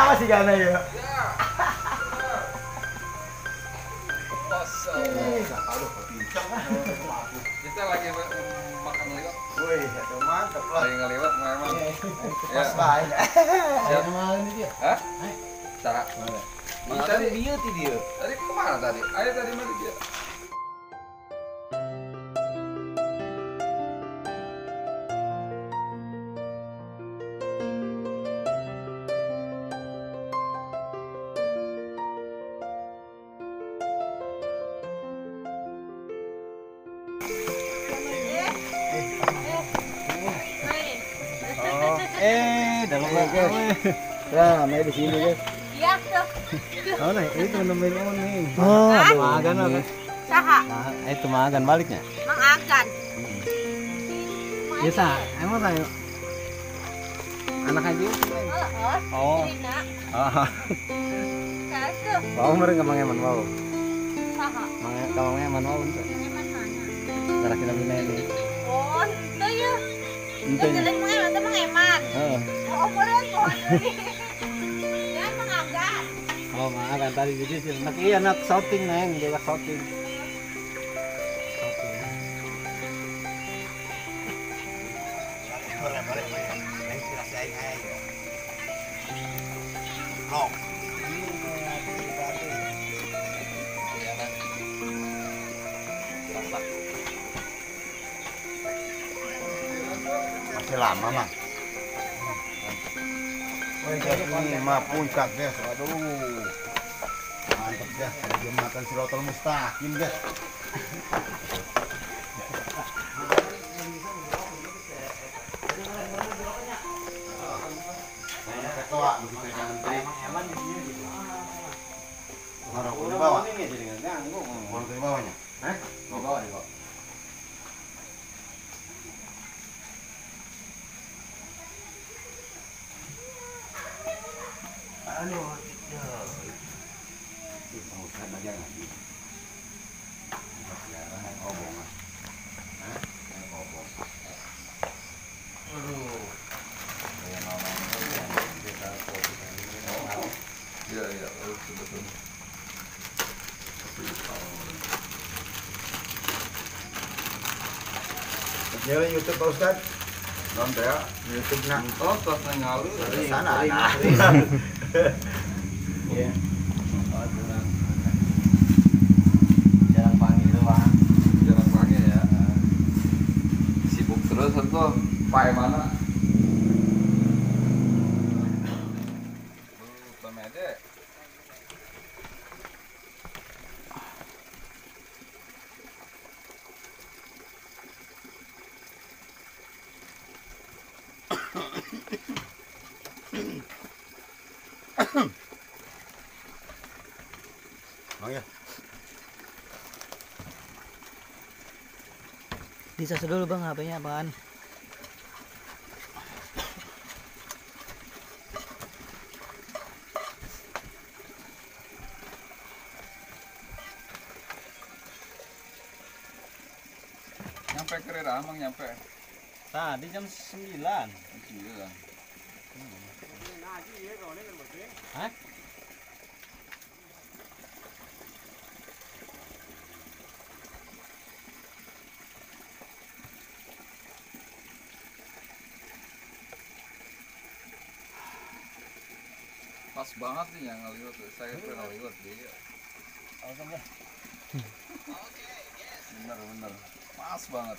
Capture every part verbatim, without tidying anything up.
masih gana ya. Aduh, pincang lah. Kita lagi makan lewat. Wih, itu mantap lah. Lagi ngelewat memang. Pas baik. Siap. Mahal ini dia. Hah? Cara. Mana tadi dia ti dia? Tadi kemana tadi? Ayo tadi mana dia? Eh, dalam guys. Nah, main di sini guys. Iya tuh. Oh, nah, itu nemuin on nih. Oh, aduh. Magan apa? Saha? Nah, itu magan baliknya. Mang Agan. Biasa, emang saya anak aja. Oh. Oh. Ah. Satu. Bau mereka mangeman bau. Saha? Mange kamu mangeman bau itu. Eman mana? Cara kita bina ini. Oh, itu ya. Itu. Jalan Mang Eman, itu Mang Eman. Oh. Oh, umurnya pohon ini. Ya, Mang Agan. Oh, makan tadi jadi sih. Nak iya nak shooting neng, dia shooting. Boleh, boleh, boleh. Inspirasi aing aing. Long. Masih lama, Mang. Woi, ini mah puncak, guys. Aduh. Mantap, guys. Ada jembatan Siratal Mustaqim, guys. Ketua, begitu yang menteri. Maroko di bawah. Maroko di bawahnya. Hah? Di bawah, di bawah. Aduh, ya. Itu mau saya baca lagi. Sekarang yang obong. Hah? Yang obong. Aduh. Kayak ngomong kita foto. Iya, iya, betul betul. Jalan YouTube Pak Ustad. Nonton ya, YouTube nak. Oh, tos ngalu Dari sana. Iya. Jarang panggil doang. jarang panggil ya. Sibuk terus tuh. Pai mana? Oh, pemede. Bang ya. Disas dulu bang, H P-nya apaan? Nyampe ke Ramang nyampe. Tadi jam sembilan. Gila. Hah? Pas banget nih yang ngeliwat tuh. Saya pernah ngeliwat dia. Bener bener. Pas banget.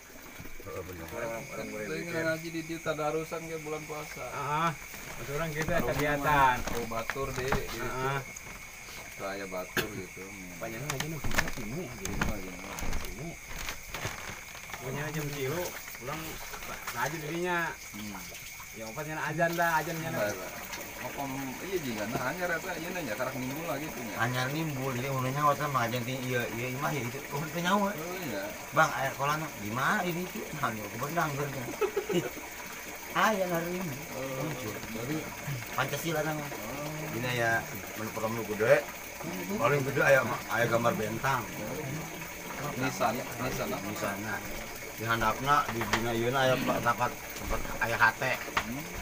Kita ingin ngaji di di tadarusan kayak bulan puasa. Ah, orang kita kegiatan. Oh batur deh. Ah, Saya batur gitu. banyak aja nih kita sini aja sini. Punya jam kilo, pulang aja dirinya. Ya obatnya ajan dah, ajannya. Makom iya juga nah hanya rata iya nanya karak nimbul lagi tuh nya. Anyar nimbul jadi ununya waktu mah aja ti iya iya imah ya itu. Oh itu nyawa. Oh iya. Bang air kolam di mana ini tuh? Hanya ke benang gernya. Aya hari ini. Muncul. Jadi Pancasila nama. Ini ya menurut lu gede. Paling gede aya aya gambar bentang. Nisan, nisan apa? Di sana. Di handapna di dina ieu aya tempat tempat aya hate. Di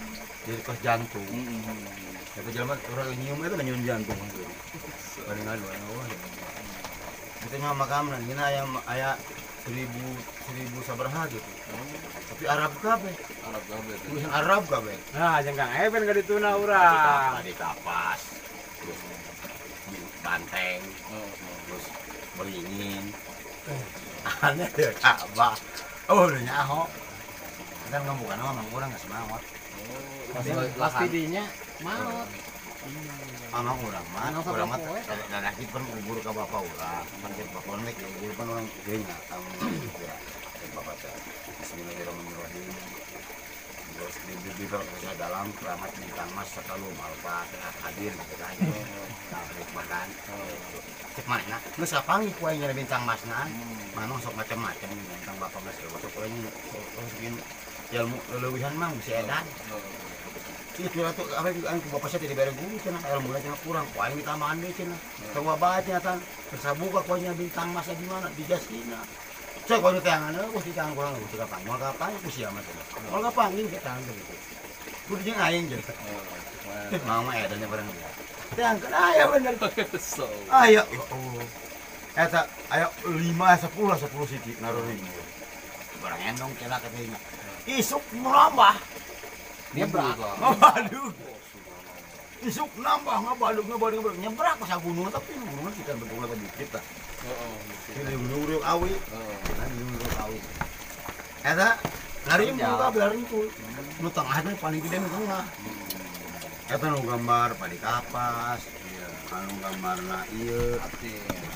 jadi kos jantung. Hmm. Tapi jalan orang nyium itu nyium jantung itu. Paling ngadu oh. Itu nyawa makam nan gina aya aya seribu seribu sabaraha gitu. Tapi Arab kabeh. Arab kabeh. Tulisan Arab kabeh. Nah, jengkang even ka dituna urang. Di kapas. Terus di banteng, Oh. terus beringin. Aneh deh Ka'bah. Oh, udah nyaho. Kan ngomong kan orang orang enggak semangat. Pasti pasti dinya maot. Anak orang mah, Anak orang mah bapak poe. laki pun kubur ke bapak orang, kan ke bapak orang lagi kubur kan orang genya, kamu ya, bapak saya. Bismillahirrahmanirrahim. Terus di di di saya dalam keramat bintang mas selalu malpa hadir gitu kan. Nah, makan. Cek mana? Nggak sapangi kuenya bintang mas nan, mana sok macam-macam bintang bapak mas kalau sok kuenya terus bikin ilmu leluwihan mah bisa edan. Itu tuh apa juga ang bapak saya tidak bayar guru cina ilmu cina kurang kuaing ditambahan deh cina coba baca tan tersabuka kuanya bintang masa di mana di jasina saya kuanya tangan aku sih tangan kurang aku kapan mau kapan aku sih amat mau kapan ini kita tangan gitu kudu jeung aing jadi mau mah edannya barang dia tangan aya bener So. ayo oh eta ayo lima sepuluh sepuluh siti naruh ini barang endong cina katanya isuk merambah Nyebrak. Waduh. Isuk nambah ngabaluk ngabaluk ngabaluk nyebrak pas gunung tapi gunung kita bentuknya ke dikit lah. Heeh. Ini nyuruk awi. Heeh. Kan nyuruk awi. Eta lari mu ka lari itu. Nu tengah teh paling gede nu tengah. Eta nu gambar padi kapas. Iya. Anu gambarna ieu. Ati.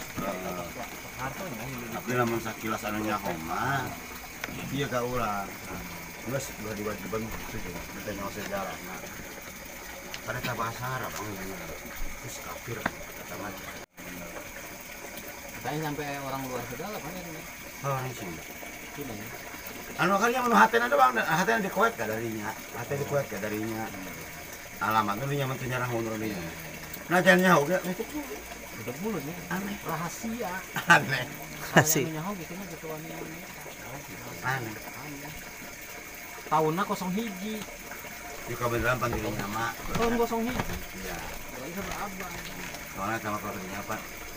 Tapi lamun sakilas anu nyaho mah ieu ka urang. Geus udah diwajiban gitu kita nyawa sejarah nah karena kita bahasa Arab terus kafir kata macam Saya sampai orang luar segala kan ya. orang sini Gini. anu kalinya menu hatena doang hatena di Kuwait ka darinya hatena di Kuwait ka darinya alamat itu nyaman tuh nyarah mundur dia nah jangan nyaho ge nutup dulu Udah bulu nih. aneh Rahasia. aneh Kasih. Kalau nyaho gitu mah gitu aneh. aneh Tahunnya kosong hiji. di kebenaran panggil nama Tahun kosong hiji. iya Gak bisa berabang. soalnya sama keluarganya apa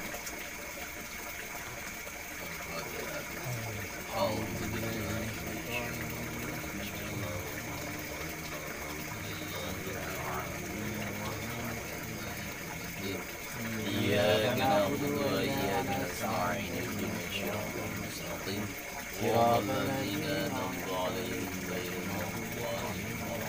إياك نعبد وإياك نستعين اهدنا الصراط المستقيم صراط الذين أنعمت عليهم غير المغضوب عليهم ولا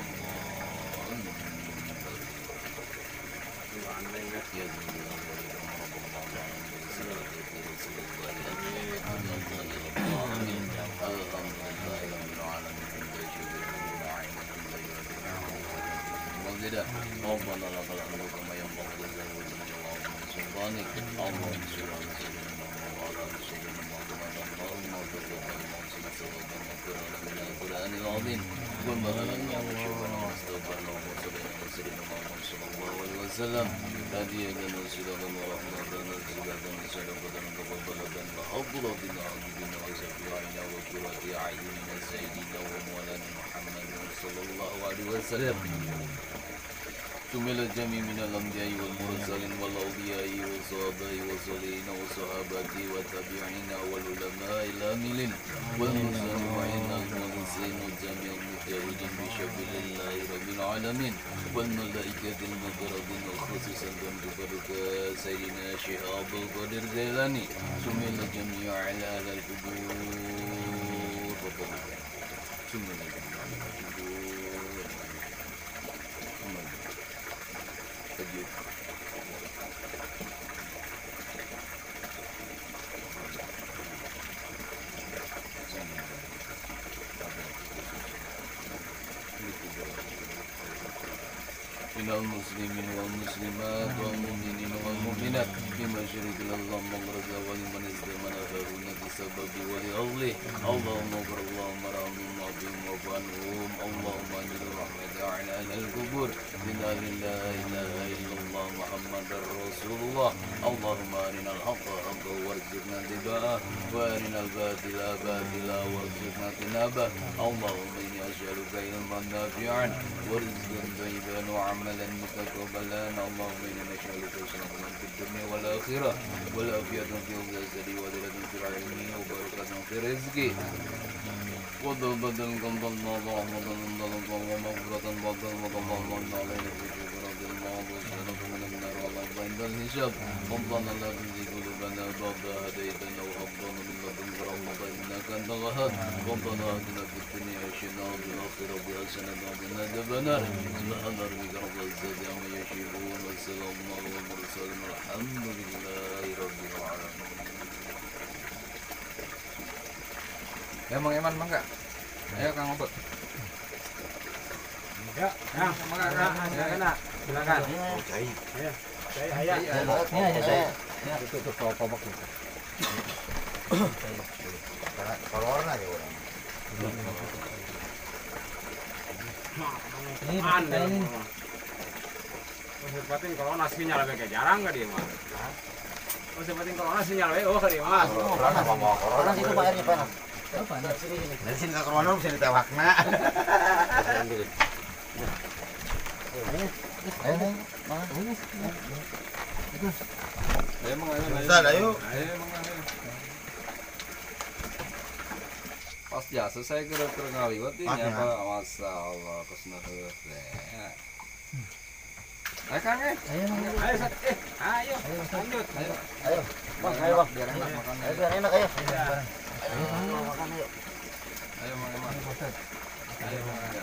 الضالين ربنا لك الحمد كما ينبغي لجلال وجهك وسلطانك اللهم صل على سيدنا محمد وعلى ال سيدنا محمد اللهم اغفر لنا سوى من القران العظيم وما لنا وشكرا واستغفر الله وصلى على سيدنا محمد صلى الله عليه وسلم هديا لنا سيدنا ورحمة لنا سيدنا صدقة مقبلة وحفظة عاجبين وشفيعنا وقرة أعيننا سيدنا ومولانا محمد صلى الله عليه وسلم شمل الجميع من الأنبياء والمرسلين والأولياء والصحابة والصالحين والصحابة والتابعين والعلماء العاملين والمسلمين المخلصين وجميع المجاهدين بسبيل الله رب العالمين والملائكة المقربين وخصوصا بمدبرك سيدنا شهاب القادر الجيلاني شمل الجميع على أهل القبور شمل الجميع على القبور Thank you. من المسلمين والمسلمات والمؤمنين والمؤمنات بمشرق الله مغرب ولمن استمن هارون بسبب ولأغله اللهم اغفر اللهم ارحمهم وعافهم واعف عنهم اللهم انزل الرحمة على أهل القبور بنا لا إله إلا الله محمد رسول الله اللهم أرنا الحق حقا وارزقنا اتباعه وأرنا الباطل باطلا وارزقنا اجتنابه اللهم إني نسألك علما نافعا ورزقا طيبا وعملا متقبلا اللهم إنا نسألك سلامة في الدنيا والآخرة والعافية في الجسد وذلة في العلم وبركة في الرزق وضربة قمض الله ورحمة الله ومغفرة بطل وضل الله علينا في شكر رضي الله والسلام من النار والله عند الحساب ربنا لا تزغ قلوبنا بعد إذ هديتنا وهب لنا من لدنك رحمة إنك أنت الوهاب ربنا آتنا في الدنيا حسنة وفي الآخرة حسنة وقنا عذاب النار سبحان ربك رب العزة عما يصفون وسلام على المرسلين والحمد لله رب العالمين. Ya Mang Eman mangga. Ayo Kang Obot. Ya, Kang, mangga Kang. Silakan nak. Silakan. Cai. Ya. Saya ayah. Ini aja saya. Itu tuh kalau kobok itu. Kalau orang aja orang. Ini Anda ini. Oh, seperti kalau nasinya lebih kayak jarang gak dia mah? Oh, seperti kalau nasinya lebih oh kali mas. Orang apa mau corona Panas itu Pak airnya panas. Oh, panas. Dari sini ke corona bisa ditewakna. Ayo nih. Mana? Ayo Mang ayo. Bisa, ayo. Ayo Mang ayo. Pas ya selesai kira-kira ngaliwat ini apa masalah kesana heuh. Ayo Kang eh. Ayo Mang. Ayo, Sat. eh, ayo, lanjut. Ayo. Ayo. Bang, ayo Bang, biar enak makan. Ayo biar enak ayo. Ayo Mang. Makan ayo. Ayo Mang Eman. Ayo Mang ayo.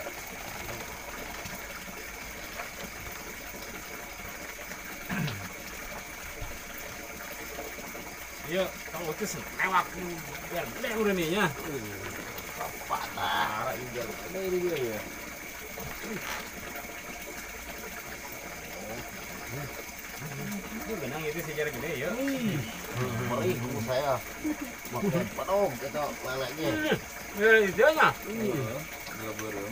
Iya, kalau itu senewak biar gede udah nih ya. Parah juga. Ini dia ya. Itu benang itu sejarah gede ya. Mari dulu saya. Makan padong kita leleknya. Ya itu nya. Enggak berem.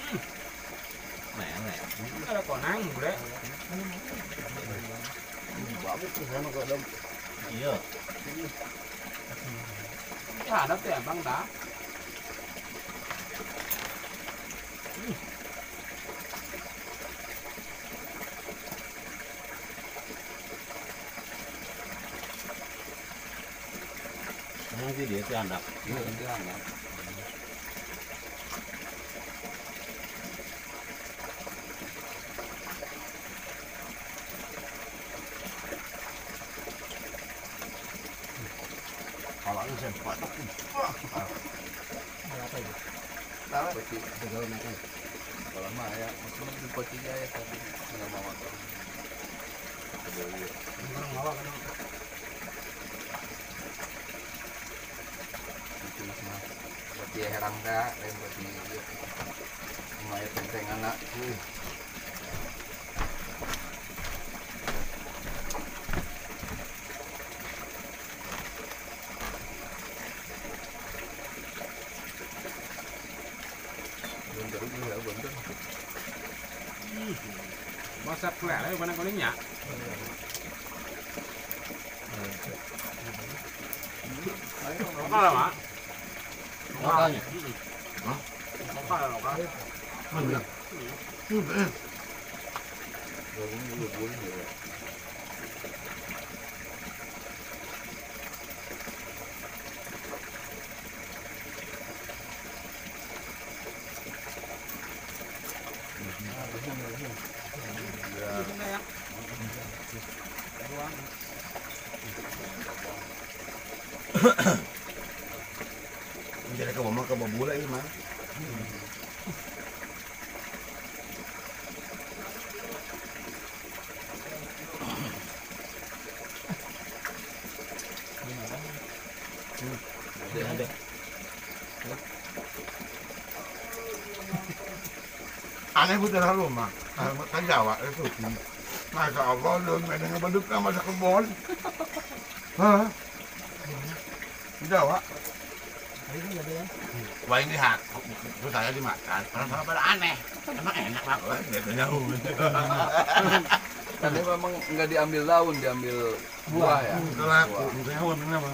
Nenek. Ada konang, Bre. Bagus tuh sana kok dong. Iya. Ya ada tuh ya, Bang, dah. Nanti dia tuh anak. Iya, dia anak. Kalau ini saya patok. Apa itu? Tahu pasti segala macam. Kalau mah ya, maksudnya di poti ya tadi enggak mau makan. Orang bawa kan. Itu mah poti herang dah, lain poti itu. Lumayan penting anak. Bentar dulu ya, bentar. Masak kulek ayo mana kuningnya. Lokal lah, Mak. Lokalnya. Hah? Lokal, lokal. Gabung dulu boleh ya. Jadi ke mama ke babula ini mah. Aneh betul lalu mah. Kan Jawa itu. Masya Allah, lu dengan beduk sama kebon. Hah? Jawa. Wah ini hak, itu saya dimakan. Orang sama pada aneh, emang enak lah. Gitu jauh. Tapi memang nggak diambil daun, diambil buah ya. Itu laku, jauh memang.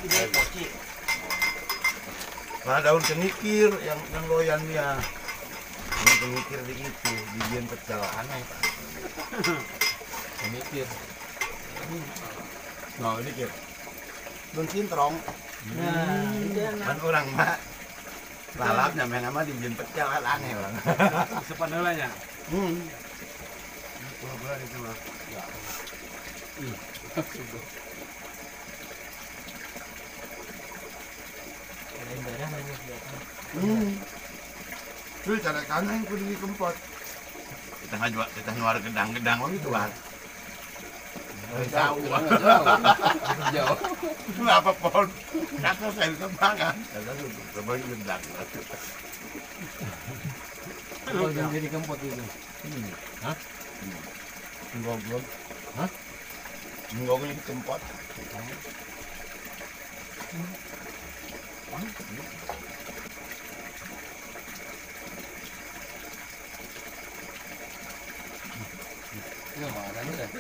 Kayak poci. Nah, daun cengikir yang yang loyan dia. Daun cengikir di itu, dibian pecel aneh. Mikir. Nah, ini kir. Daun cintrong. Nah, itu enak. Kan orang mah lalapnya main sama dibian pecel aneh orang. Sepanelanya. Hmm. Bola-bola itu mah. Ada yang darah nanya kelihatan. Hmm. Tuh cara kanan kudu dikempot. Kita ngajual, kita nuar gedang-gedang begitu kan. Jauh, Jauh. Jauh. apa pohon? Kata saya kembangan. Kata tuh kembali gedang. Kalau jangan jadi kempot itu. Hah? Enggak belum. Hah? Enggak boleh dikempot. Ya mana nih kan?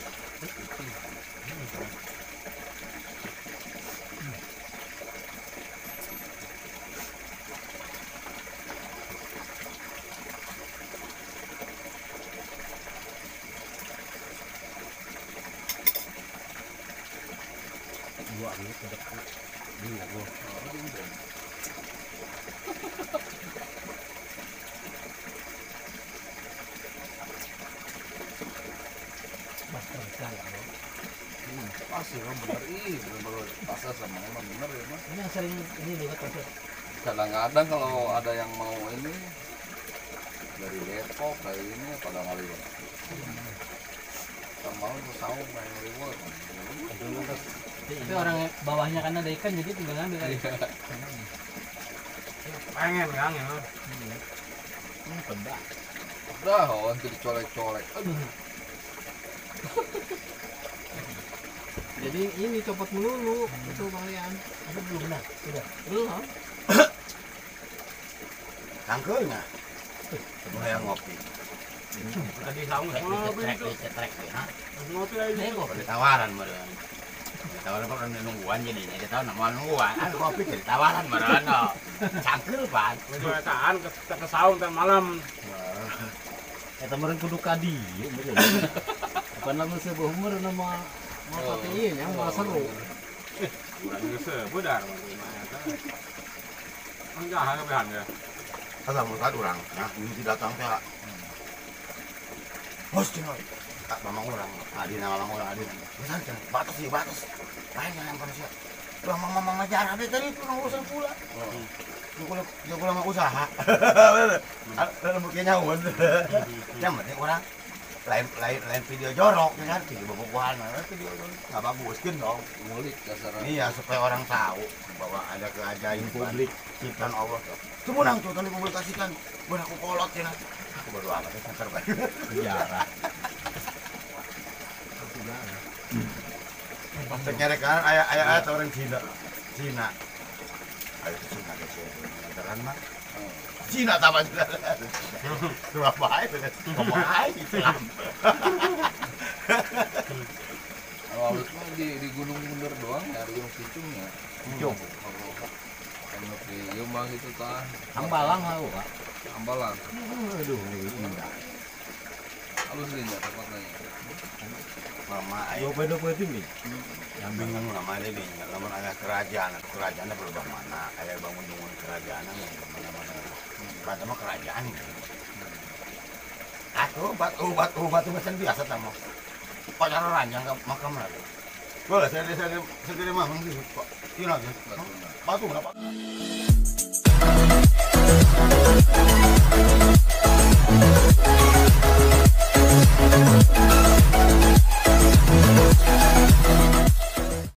Gua ini kedek. Ini gua. Pasti kan bener ih, bener-bener pasar sama emang bener ya mas. Ini yang sering ini lewat pasar. Kadang-kadang kalau ada yang mau ini dari Depok kayak ini pada kali ya. Kita mau ke saung main reward. Tapi orang bawahnya kan ada ikan jadi tinggal ngambil aja. Pengen kangen. Hmm, pedak. Udah, oh, nanti dicolek-colek. Aduh. Jadi ini copot melulu itu Bang Lian. Itu belum dah. Sudah. Belum. Tangkelnya. Semua yang ngopi. Tadi saung Cetrek, cetrek, ha? ngopi aja. Nego. Ada tawaran meren. Tawaran apa kan nungguan jadinya. Dia tahu nama nungguan. Kan kopi jadi tawaran meren. Cangkel pan. Kejualaan ke ke saung teh malam. Eta meureun kudu kadi. Bukan lamun sebuah umur nama mau patein yang mau seru. Kurang geus beudar mah eta. Enggak ada bahan ya. Kalau mau satu orang, nah ini tidak datang teh. Bos cina, tak mamang orang, adi nama mamang orang adi. Besar cina, batas sih batas. Lain yang pada siapa? Udah mamang ngajar ada tadi itu nang urusan pula. Dia pula dia pula mau usaha. Dalam buktinya nyawan. Yang penting orang lain lain lain video jorok ya kan, video bobogohan, video nggak bagus kan dong. Ngulik dasar. Iya supaya orang tahu bahwa ada keajaiban publik ciptaan Allah. Semua nang tuh tadi publikasikan, buat aku kolot ya. Aku baru apa sih terbaik. Sejarah. Pas nyari kan ayah ayah ayah orang Cina, Cina. Ayo ke Cina ke Cina, antara mah. Cina sama juga. Dua baik, ngomong aja Islam. Kalau awet mah di di Gunung Bunder doang ya, di Gunung Kicung ya. Jom. Kalau di Jombang itu tah. Ambalang hau, Pak. Ambalan. Aduh, indah. Halus gini ya tempatnya. Mama ayo Dua dua itu nih. yang bingung nama dia nih, lama ayah kerajaan, kerajaannya berubah mana? Ayah bangun bangun kerajaan mana-mana. Batu mah kerajaan. Atuh batu batu batu macam biasa tamu. Pacar ranjang ke makam lagi. Boleh saya saya saya mah mungkin kok. Ini lagi. Batu berapa?